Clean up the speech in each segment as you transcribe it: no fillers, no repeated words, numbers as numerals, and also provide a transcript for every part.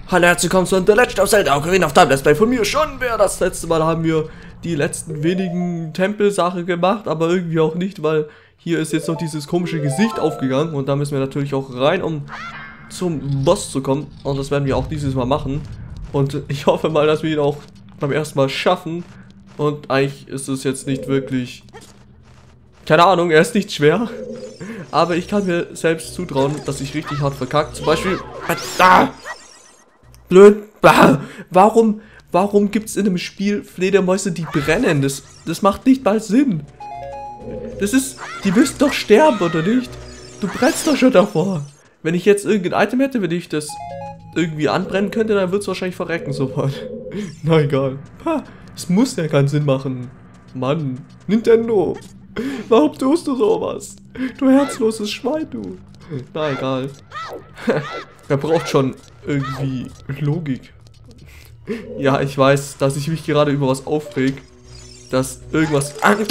Hallo, herzlich willkommen zu The Legend of Zelda Ocarina of Time. Let's Play von mir schon. Das letzte Mal haben wir die letzten wenigen Tempelsachen gemacht, aber irgendwie auch nicht, weil hier ist jetzt noch dieses komische Gesicht aufgegangen und da müssen wir natürlich auch rein, um zum Boss zu kommen. Und das werden wir auch dieses Mal machen. Und ich hoffe mal, dass wir ihn auch beim ersten Mal schaffen. Und eigentlich ist es jetzt nicht wirklich... Keine Ahnung, er ist nicht schwer. Aber ich kann mir selbst zutrauen, dass ich richtig hart verkackt. Zum Beispiel... Blöd. Warum gibt es in einem Spiel Fledermäuse, die brennen? Das macht nicht mal Sinn. Das ist... Die müssen doch sterben, oder nicht? Du brennst doch schon davor. Wenn ich jetzt irgendein Item hätte, wenn ich das irgendwie anbrennen könnte, dann wird es wahrscheinlich verrecken sofort. Na egal. Es muss ja keinen Sinn machen. Mann. Nintendo. Warum tust du sowas? Du herzloses Schwein, du. Na egal. Er braucht schon irgendwie Logik. Ja, ich weiß, dass ich mich gerade über was aufreg. Dass irgendwas...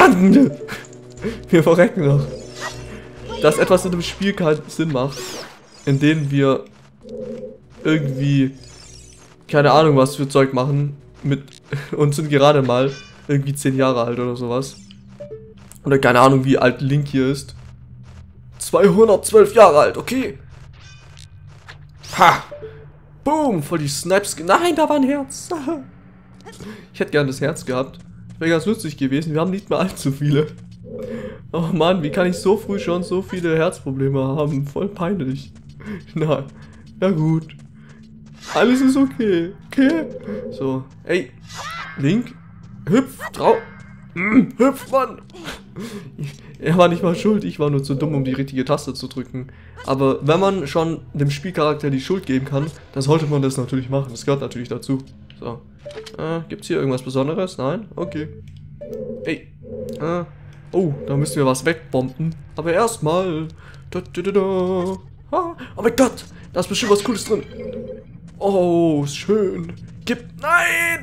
Wir verrecken noch. Dass etwas in dem Spiel keinen Sinn macht. In dem wir irgendwie... Keine Ahnung, was für Zeug machen. Und sind gerade mal irgendwie 10 Jahre alt oder sowas. Oder keine Ahnung, wie alt Link hier ist. 212 Jahre alt, okay. Ha! Boom! Voll die Snipes. Nein, da war ein Herz. Ich hätte gerne das Herz gehabt. Wäre ganz lustig gewesen. Wir haben nicht mehr allzu viele. Oh Mann, wie kann ich so früh schon so viele Herzprobleme haben? Voll peinlich. Na, ja gut. Alles ist okay. Okay? So. Ey. Link. Hüpf. Hüpf, Mann. Er war nicht mal schuld, ich war nur zu dumm, um die richtige Taste zu drücken. Aber wenn man schon dem Spielcharakter die Schuld geben kann, dann sollte man das natürlich machen. Das gehört natürlich dazu. So. Gibt's hier irgendwas Besonderes? Nein? Okay. Ey. Oh, da müssen wir was wegbomben. Aber erstmal. Oh mein Gott! Da ist bestimmt was Cooles drin. Oh, schön. Nein!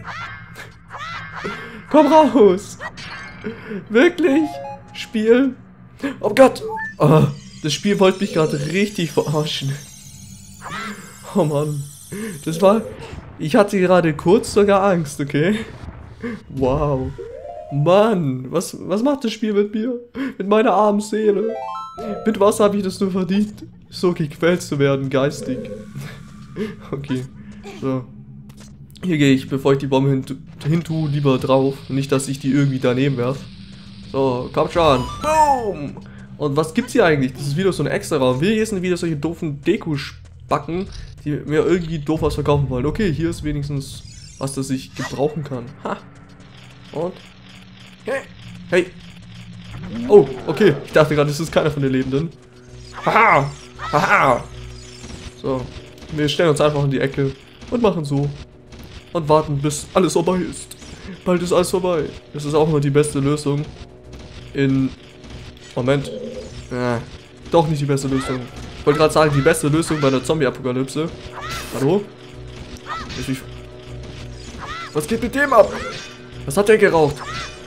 Komm raus! Wirklich? Spiel? Oh Gott! Oh, das Spiel wollte mich gerade richtig verarschen. Oh Mann. Das war... Ich hatte gerade kurz sogar Angst, okay? Wow. Mann, was macht das Spiel mit mir? Mit meiner armen Seele? Mit was habe ich das nur verdient? So gequält zu werden, geistig. Okay. So. Hier gehe ich, bevor ich die Bombe hin tue, lieber drauf. Nicht, dass ich die irgendwie daneben werfe. So, komm schon. Boom! Und was gibt's hier eigentlich? Das ist wieder so ein extra Raum. Hier sind wieder solche doofen Deko-Spacken, die mir irgendwie doof was verkaufen wollen. Okay, hier ist wenigstens was, das ich gebrauchen kann. Ha! Und? Hey! Hey! Oh, okay. Ich dachte gerade, das ist keiner von den Lebenden. Haha! Haha! So. Wir stellen uns einfach in die Ecke und machen so. Und warten, bis alles vorbei ist. Bald ist alles vorbei. Das ist auch immer die beste Lösung. Moment. Doch nicht die beste Lösung. Ich wollte gerade sagen, die beste Lösung bei der Zombie-Apokalypse. Hallo? Was geht mit dem ab? Was hat der geraucht?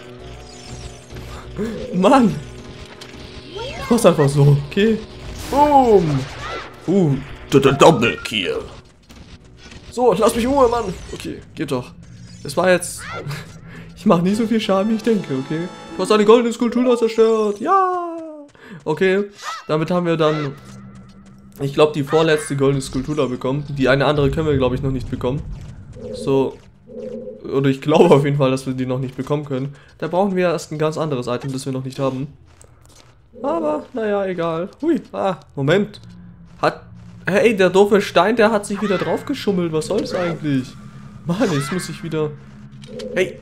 Mann! Ich mach's einfach so, okay? Boom! Double Kill. So, lass mich in Ruhe, Mann. Okay, geht doch. Das war jetzt... Ich mache nicht so viel Schaden, wie ich denke, okay? Du hast eine goldene Skulptur zerstört. Ja! Okay, damit haben wir dann... Ich glaube, die vorletzte goldene Skulptur bekommen. Die eine andere können wir, glaube ich, noch nicht bekommen. So... Oder ich glaube auf jeden Fall, dass wir die noch nicht bekommen können. Da brauchen wir erst ein ganz anderes Item, das wir noch nicht haben. Aber, naja, egal. Hui, Moment. Hey, der doofe Stein, der hat sich wieder drauf geschummelt. Was soll das eigentlich? Mann, jetzt muss ich wieder... Hey.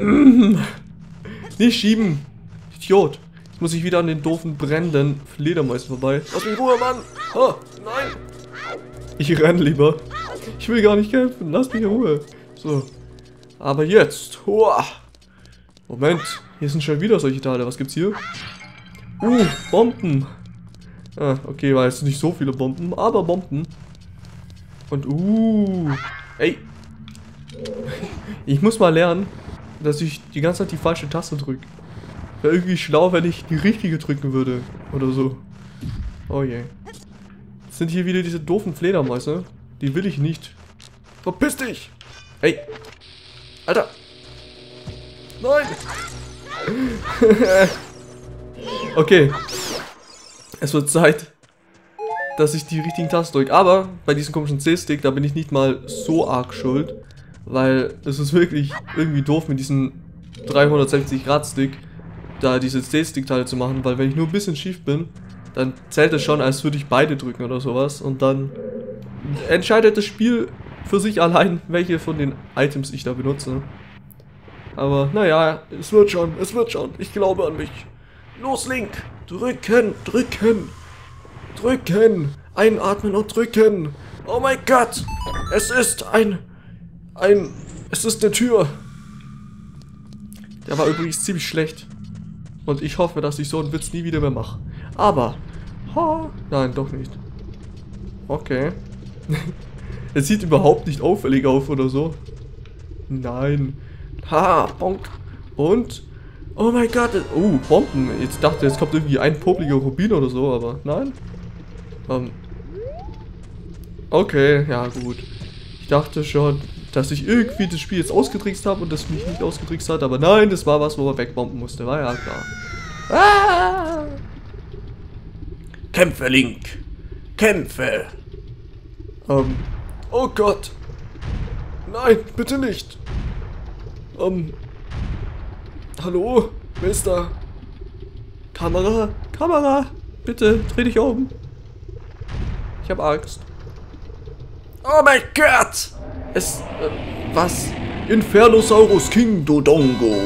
Nicht schieben. Idiot. Jetzt muss ich wieder an den doofen brennenden Fledermäusen vorbei. Lass mich in Ruhe, Mann. Oh, nein. Ich renne lieber. Ich will gar nicht kämpfen. Lass mich in Ruhe. So. Aber jetzt. Moment. Hier sind schon wieder solche Teile. Was gibt's hier? Bomben. Okay, war jetzt nicht so viele Bomben, aber Bomben. Und ey. Ich muss mal lernen, dass ich die ganze Zeit die falsche Taste drücke. Wäre irgendwie schlau, wenn ich die richtige drücken würde. Oder so. Oh je. Jetzt sind hier wieder diese doofen Fledermäuse. Die will ich nicht. Verpiss dich! Hey! Alter! Nein! Okay. Es wird Zeit, dass ich die richtigen Tasten drücke. Aber bei diesem komischen C-Stick, da bin ich nicht mal so arg schuld. Weil es ist wirklich irgendwie doof mit diesem 360-Grad-Stick da diese C-Stick-Teile zu machen. Weil wenn ich nur ein bisschen schief bin, dann zählt es schon, als würde ich beide drücken oder sowas. Und dann entscheidet das Spiel für sich allein, welche von den Items ich da benutze. Aber naja, es wird schon, ich glaube an mich. Los, Link, drücken, drücken, drücken, einatmen und drücken. Oh mein Gott, es ist es ist eine Tür. Der war übrigens ziemlich schlecht. Und ich hoffe, dass ich so einen Witz nie wieder mehr mache. Aber, nein, doch nicht. Okay. Es sieht überhaupt nicht auffällig auf oder so. Nein. Bonk. Und? Oh mein Gott. Oh, Bomben. Jetzt dachte, jetzt kommt irgendwie ein popliger Rubin oder so, aber nein. Okay, ja gut. Ich dachte schon, dass ich irgendwie das Spiel jetzt ausgetrickst habe und das mich nicht ausgetrickst hat, aber nein, das war was, wo man wegbomben musste. War ja klar. Ah! Kämpfe, Link. Kämpfe. Oh Gott. Nein, bitte nicht. Hallo? Wer ist da? Kamera? Kamera! Bitte, dreh dich um. Ich hab Angst. Oh mein Gott! Was? Infernosaurus King Dodongo.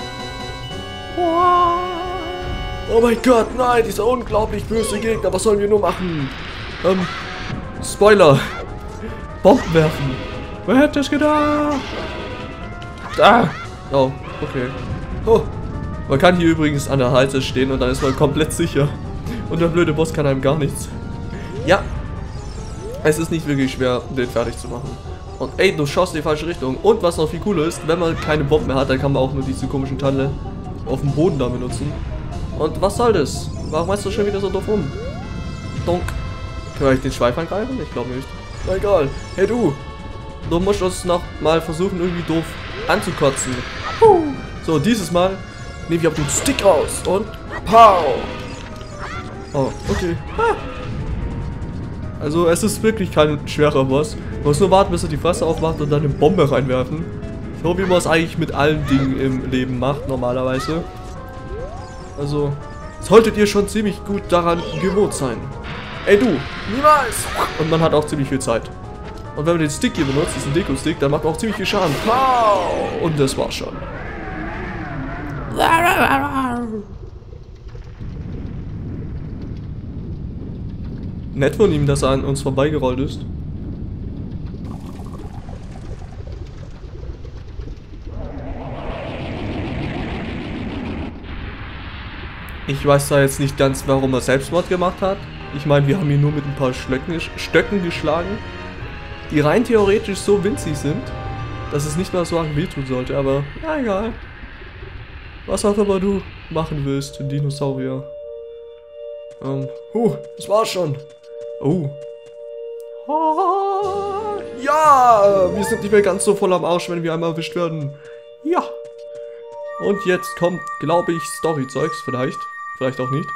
Oh mein Gott, nein, dieser unglaublich böse Gegner. Was sollen wir nur machen? Spoiler. Bomben werfen. Wer hätte es gedacht? Ah! Oh, okay. Oh. Man kann hier übrigens an der Halse stehen und dann ist man komplett sicher. Und der blöde Boss kann einem gar nichts. Ja. Es ist nicht wirklich schwer, den fertig zu machen. Und ey, du schaust in die falsche Richtung. Und was noch viel cooler ist, wenn man keine Bomben mehr hat, dann kann man auch nur diese komischen Teile auf dem Boden da benutzen. Und was soll das? Warum meinst du schon wieder so doof rum? Donk. Kann ich den Schweif angreifen? Ich glaube nicht. Na egal. Hey du. Du musst uns noch mal versuchen, irgendwie doof anzukotzen. So, dieses Mal nehme ich auf den Stick raus und pow! Oh, okay. Also es ist wirklich kein schwerer Boss. Man muss nur warten, bis er die Fresse aufmacht und dann eine Bombe reinwerfen. So wie man es eigentlich mit allen Dingen im Leben macht, normalerweise. Also, solltet ihr schon ziemlich gut daran gewohnt sein. Ey du, niemals! Und man hat auch ziemlich viel Zeit. Und wenn man den Stick hier benutzt, diesen Deko-Stick, dann macht man auch ziemlich viel Schaden. Pow! Und das war's schon. Nett von ihm, dass er an uns vorbeigerollt ist. Ich weiß da jetzt nicht ganz, warum er Selbstmord gemacht hat. Ich meine, wir haben ihn nur mit ein paar Stöcken geschlagen, die rein theoretisch so winzig sind, dass es nicht mal so arg wehtun sollte, aber ja, egal. Was auch immer du machen willst, Dinosaurier. Das war's schon. Oh. Ja, wir sind nicht mehr ganz so voll am Arsch, wenn wir einmal erwischt werden. Ja. Und jetzt kommt, glaube ich, Story-Zeugs, vielleicht. Vielleicht auch nicht.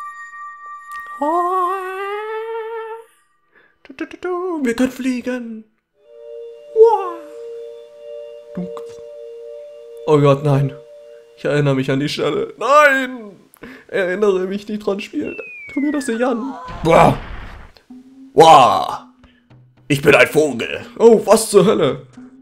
Wir können fliegen. Oh Gott, nein. Ich erinnere mich an die Stelle. Nein! Erinnere mich nicht dran, spielen. Tu mir das nicht an. Wow. Ich bin ein Vogel. Oh, was zur Hölle?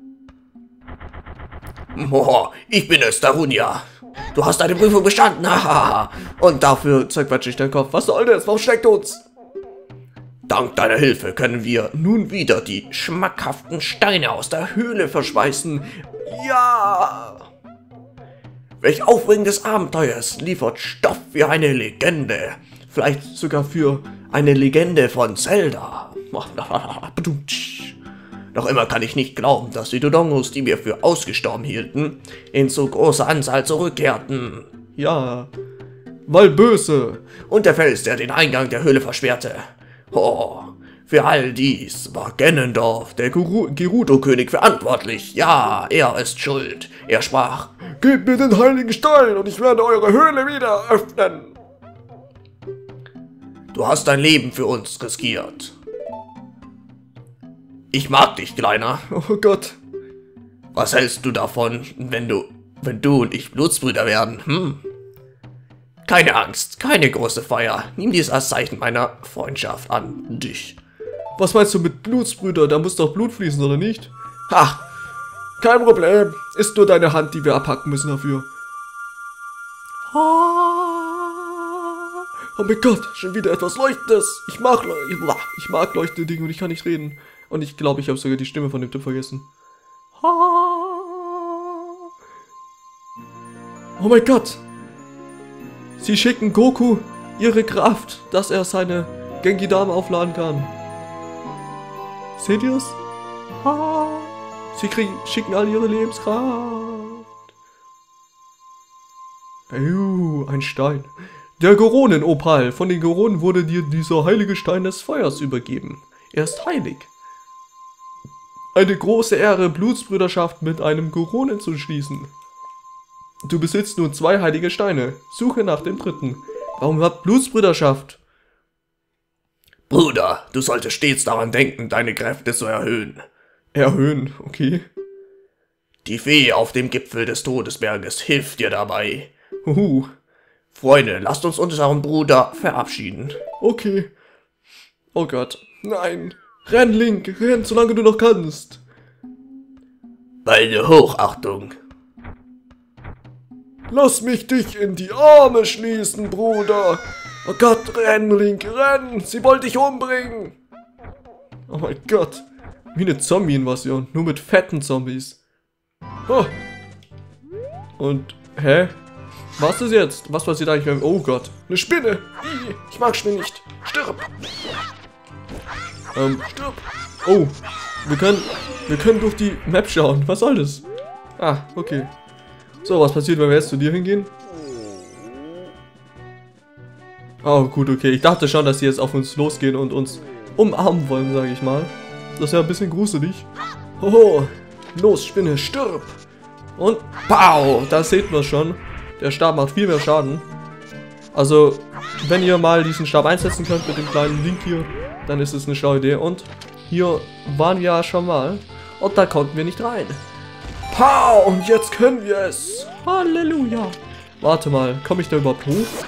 Ich bin es, Darunia. Du hast deine Prüfung bestanden. Und dafür zerquetsche ich deinen Kopf. Was soll das? Warum schlägt uns? Dank deiner Hilfe können wir nun wieder die schmackhaften Steine aus der Höhle verschweißen. Ja! Welch aufregendes Abenteuer! Es liefert Stoff für eine Legende. Vielleicht sogar für eine Legende von Zelda. Noch immer kann ich nicht glauben, dass die Dodongos, die wir für ausgestorben hielten, in so großer Anzahl zurückkehrten. Ja, weil böse. Und der Fels, der den Eingang der Höhle versperrte. Oh, Für all dies war Ganondorf, der Gerudo-König, verantwortlich. Ja, er ist schuld. Er sprach, gebt mir den heiligen Stein und ich werde eure Höhle wieder öffnen. Du hast dein Leben für uns riskiert. Ich mag dich, Kleiner. Oh Gott. Was hältst du davon, wenn du und ich Blutsbrüder werden, Keine Angst, keine große Feier. Nimm dies als Zeichen meiner Freundschaft an dich. Was meinst du mit Blutsbrüder? Da muss doch Blut fließen, oder nicht? Ha! Kein Problem. Ist nur deine Hand, die wir abhacken müssen dafür. Oh mein Gott, schon wieder etwas Leuchtendes. Ich mag leuchtende Dinge und ich kann nicht reden. Und ich glaube, ich habe sogar die Stimme von dem Typ vergessen. Oh mein Gott. Sie schicken Goku ihre Kraft, dass er seine Genki-Dame aufladen kann. Seht ihr es? Sie schicken all ihre Lebenskraft. Ein Stein. Der Goronen-Opal. Von den Goronen wurde dir dieser heilige Stein des Feuers übergeben. Er ist heilig. Eine große Ehre, Blutsbrüderschaft mit einem Goronen zu schließen. Du besitzt nun 2 heilige Steine. Suche nach dem dritten. Warum hat Blutsbrüderschaft? Bruder, du solltest stets daran denken, deine Kräfte zu erhöhen. Erhöhen, okay. Die Fee auf dem Gipfel des Todesberges hilft dir dabei. Freunde, lasst uns unseren Bruder verabschieden. Okay. Oh Gott. Nein. Renn, Link. Renn, solange du noch kannst. Meine Hochachtung. Lass mich dich in die Arme schließen, Bruder. Oh Gott, renn, Link, renn. Sie wollte dich umbringen. Oh mein Gott. Wie eine Zombie-Invasion. Nur mit fetten Zombies. Oh. Und, was ist jetzt? Was passiert eigentlich beim... Oh Gott. Eine Spinne. Ich mag Spinnen nicht. Stirb. Stirb. Oh. Wir können durch die Map schauen. Was soll das? Ah, okay. So, was passiert, wenn wir jetzt zu dir hingehen? Oh, gut, okay. Ich dachte schon, dass sie jetzt auf uns losgehen und uns umarmen wollen, sage ich mal. Das ist ja ein bisschen gruselig. Hoho. Los, Spinne, stirb. Und, pow. Da seht wir schon. Der Stab macht viel mehr Schaden. Also, wenn ihr mal diesen Stab einsetzen könnt mit dem kleinen Link hier, dann ist es eine schlaue Idee. Und hier waren wir ja schon mal. Und da konnten wir nicht rein. Pow! Und jetzt können wir es. Halleluja. Warte mal, komme ich da überhaupt hoch?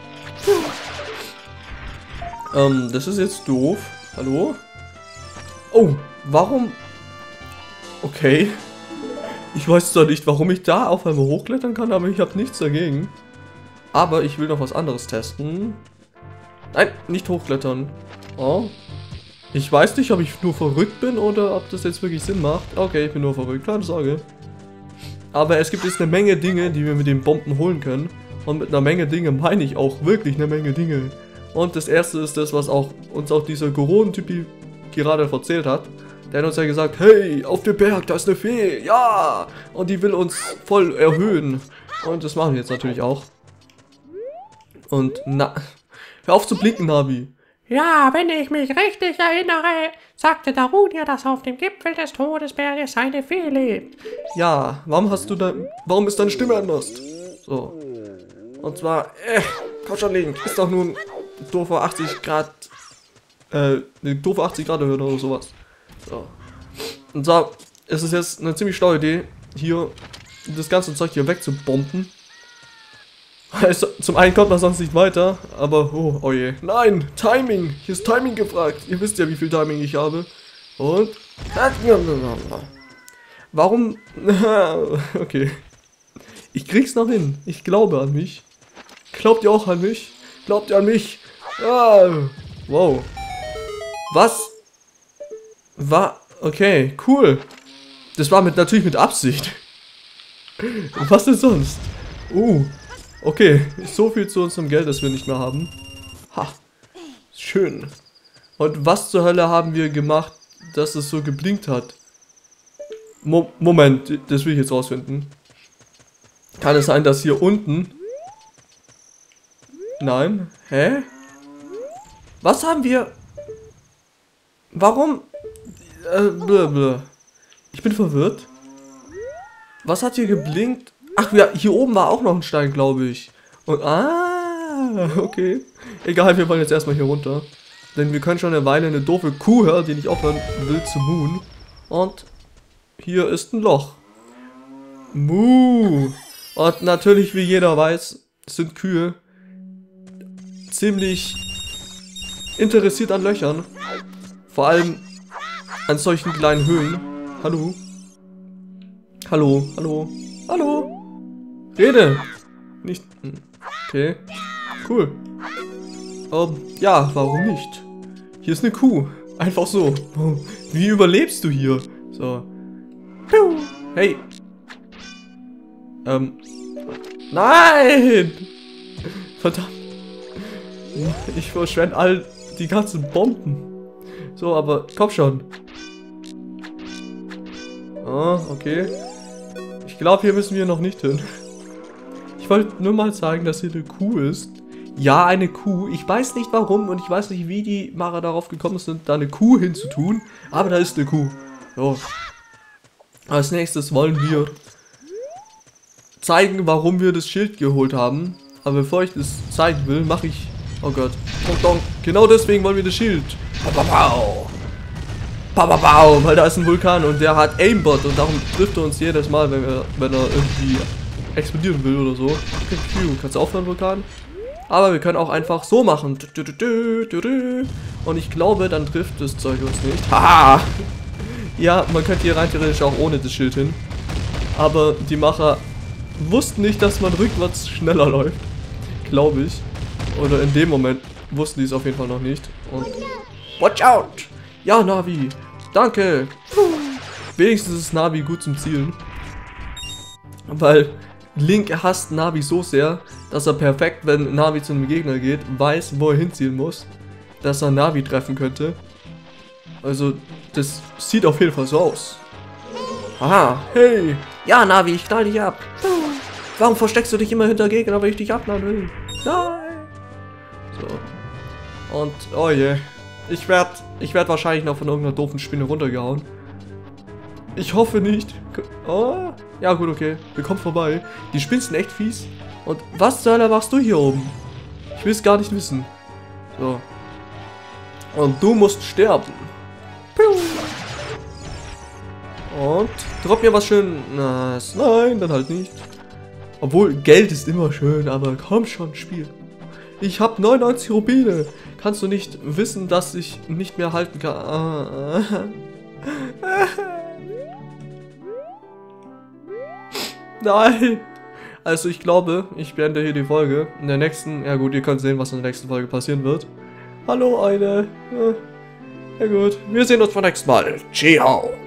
Das ist jetzt doof. Hallo? Oh, warum? Okay. Ich weiß zwar nicht, warum ich da auf einmal hochklettern kann, aber ich habe nichts dagegen. Aber ich will noch was anderes testen. Nein, nicht hochklettern. Oh. Ich weiß nicht, ob ich nur verrückt bin oder ob das jetzt wirklich Sinn macht. Okay, ich bin nur verrückt, keine Sorge. Aber es gibt jetzt eine Menge Dinge, die wir mit den Bomben holen können. Und mit einer Menge Dinge meine ich auch wirklich eine Menge Dinge. Und das erste ist das, was uns auch dieser Goronen-Typi gerade erzählt hat. Der hat uns ja gesagt, hey, auf dem Berg, da ist eine Fee, ja! Und die will uns voll erhöhen. Und das machen wir jetzt natürlich auch. Und na, hör auf zu blinken, Navi. Ja, wenn ich mich richtig erinnere, sagte Darunia, dass auf dem Gipfel des Todesberges eine Fee lebt. Ja, warum ist deine Stimme anders? So. Und zwar, komm schon, Link, ist doch nun doofe 80 Grad, eine doofe 80 Grad Höhe oder sowas. So. Und zwar ist es jetzt eine ziemlich schlaue Idee, hier das ganze Zeug hier wegzubomben. Also, zum einen kommt man sonst nicht weiter, aber oh je. Nein, Timing. Hier ist Timing gefragt. Ihr wisst ja, wie viel Timing ich habe. Und warum? Okay. Ich krieg's noch hin. Ich glaube an mich. Glaubt ihr auch an mich? Glaubt ihr an mich? Ah, wow. Was? Okay, cool. Das war natürlich mit Absicht. Was denn sonst? Okay, so viel zu unserem Geld, das wir nicht mehr haben. Ha, schön. Und was zur Hölle haben wir gemacht, dass es so geblinkt hat? Moment, das will ich jetzt rausfinden. Kann es sein, dass hier unten... Nein, hä? Was haben wir... Warum? Blablabla. Ich bin verwirrt. Was hat hier geblinkt? Ach ja, hier oben war auch noch ein Stein, glaube ich. Und okay. Egal, wir wollen jetzt erstmal hier runter. Denn wir können schon eine Weile eine doofe Kuh hören, die nicht aufhören will zu muhen. Und hier ist ein Loch. Muh. Und natürlich, wie jeder weiß, sind Kühe ziemlich interessiert an Löchern. Vor allem an solchen kleinen Höhlen. Hallo? Hallo? Hallo? Hallo? Rede! Nicht... Okay. Cool. Ja, warum nicht? Hier ist eine Kuh. Einfach so. Wie überlebst du hier? So. Hey. Nein! Verdammt. Ich verschwende all die ganzen Bomben. So, aber komm schon. Ah, okay. Ich glaube, hier müssen wir noch nicht hin. Ich wollte nur mal sagen, dass hier eine Kuh ist. Ja, eine Kuh. Ich weiß nicht warum und ich weiß nicht, wie die Macher darauf gekommen sind, da eine Kuh hinzutun. Aber da ist eine Kuh. So. Als nächstes wollen wir zeigen, warum wir das Schild geholt haben. Aber bevor ich das zeigen will, mache ich... Oh Gott. Genau deswegen wollen wir das Schild. Weil da ist ein Vulkan und der hat Aimbot und darum trifft er uns jedes Mal, wenn er irgendwie explodieren will oder so. Kannst du aufhören, Vulkan? Aber wir können auch einfach so machen. Und ich glaube, dann trifft das Zeug uns nicht. Haha! Ja, man könnte hier rein theoretisch auch ohne das Schild hin. Aber die Macher wussten nicht, dass man rückwärts schneller läuft. Glaube ich. Oder in dem Moment wussten die es auf jeden Fall noch nicht. Und watch out! Ja, Navi. Danke. Wenigstens ist Navi gut zum Zielen. Weil Link hasst Navi so sehr, dass er perfekt, wenn Navi zu einem Gegner geht, weiß, wo er hinzielen muss. Dass er Navi treffen könnte. Also, das sieht auf jeden Fall so aus. Aha, hey. Ja, Navi, ich knall dich ab. Warum versteckst du dich immer hinter Gegner, wenn ich dich abknallen will? Nein. So. Und, oh je. Ich werd wahrscheinlich noch von irgendeiner doofen Spinne runtergehauen. Ich hoffe nicht. Oh, ja gut, okay. Wir kommen vorbei. Die Spinnen sind echt fies. Und was zur Hölle machst du hier oben? Ich will es gar nicht wissen. So. Und du musst sterben. Und drop mir was Schönes. Nein, dann halt nicht. Obwohl, Geld ist immer schön, aber komm schon, Spiel. Ich hab 99 Rubine. Kannst du nicht wissen, dass ich nicht mehr halten kann? Nein. Also ich glaube, ich beende hier die Folge. In der nächsten, ja gut, ihr könnt sehen, was in der nächsten Folge passieren wird. Hallo, Eile. Ja gut, wir sehen uns beim nächsten Mal. Ciao.